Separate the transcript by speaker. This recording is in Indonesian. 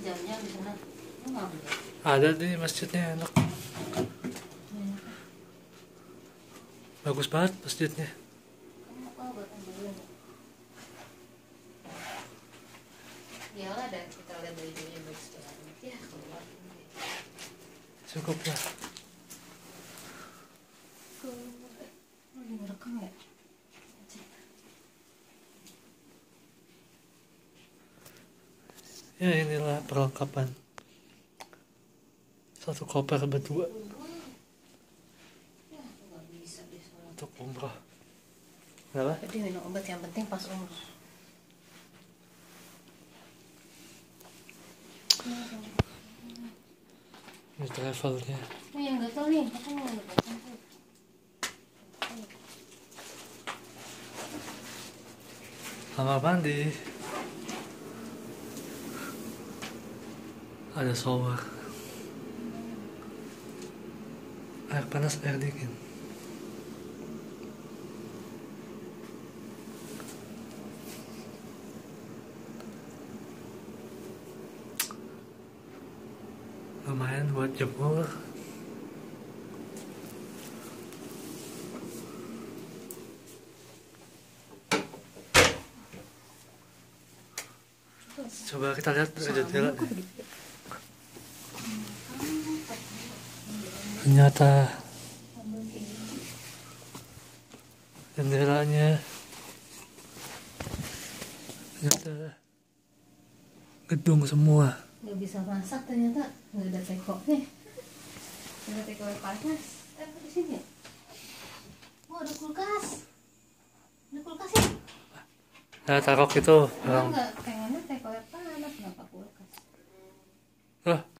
Speaker 1: jamnya di sana. Lu nggak beli?
Speaker 2: Ada di masjidnya, enak. Bagus banget masjidnya.
Speaker 1: Kamu apa buat ambilin? Iyalah, dan kita lihat dari dunia bagus banget ya keluar.
Speaker 2: Cukup lah.
Speaker 1: Lagi ngerekam ya?
Speaker 2: Ya inilah perlengkapan. Satu koper berdua
Speaker 1: Ya, aku nggak bisa deh soalnya.
Speaker 2: untuk umroh. Kenapa?
Speaker 1: Jadi minum obat yang penting pas umur.
Speaker 2: Ini travelnya.
Speaker 1: Oh yang gatel nih, aku mau lepasin tuh.
Speaker 2: Kamar mandi. Ada shower. Air panas, air dingin. Lumayan buat jemur. Coba kita lihat jendela. Ternyata jendelanya ternyata gedung semua.
Speaker 1: Nggak bisa masak ternyata, nggak ada teko nih. Nggak ada teko panas. Di sini ya? Oh ada kulkas. Ada kulkas ya?
Speaker 2: Nah, tarok itu
Speaker 1: Orang nggak pengennya teko panas, kenapa kulkas?
Speaker 2: Loh,